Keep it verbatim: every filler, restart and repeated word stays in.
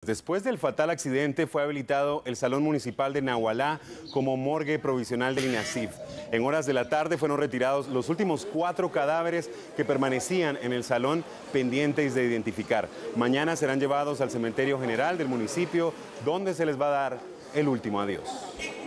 Después del fatal accidente fue habilitado el Salón Municipal de Nahualá como morgue provisional del INASIF. En horas de la tarde fueron retirados los últimos cuatro cadáveres que permanecían en el salón pendientes de identificar. Mañana serán llevados al cementerio general del municipio, donde se les va a dar el último adiós.